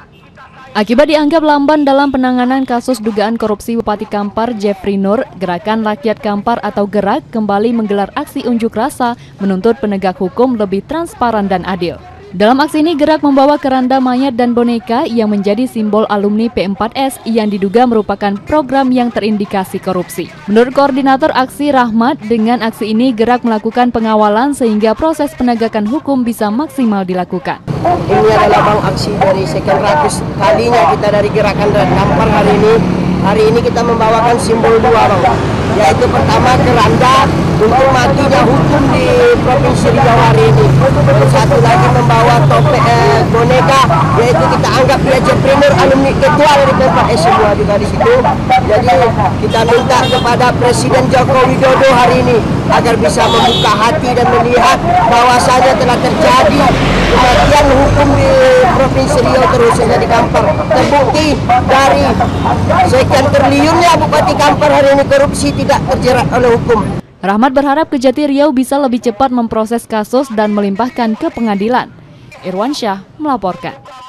Akibat dianggap lamban dalam penanganan kasus dugaan korupsi Bupati Kampar Jeffrey Nur, Gerakan Rakyat Kampar atau Gerak kembali menggelar aksi unjuk rasa menuntut penegak hukum lebih transparan dan adil. Dalam aksi ini, Gerak membawa keranda mayat dan boneka yang menjadi simbol alumni P4S yang diduga merupakan program yang terindikasi korupsi. Menurut koordinator aksi Rahmat, dengan aksi ini Gerak melakukan pengawalan sehingga proses penegakan hukum bisa maksimal dilakukan. Ini adalah bang aksi dari sekian ratus kalinya kita dari Gerakan Rakyat Kampar hari ini. Hari ini kita membawakan simbol dua bang, yaitu pertama keranda untuk matinya hukum di Provinsi Riau hari ini. Satu lagi membawa topeng boneka, yaitu kita anggap dia Jeffrey Nur, alumni ketua dari P4S semua juga di situ. Jadi kita minta kepada Presiden Joko Widodo hari ini agar bisa membuka hati dan melihat bahwasanya telah terjadi kematian hukum di Provinsi Riau terkhususnya di Kampar. Terbukti dari sekian triliunnya Bupati Kampar hari ini korupsi tidak terjerat oleh hukum. Rahmat berharap Kejati Riau bisa lebih cepat memproses kasus dan melimpahkan ke pengadilan. Irwansyah melaporkan.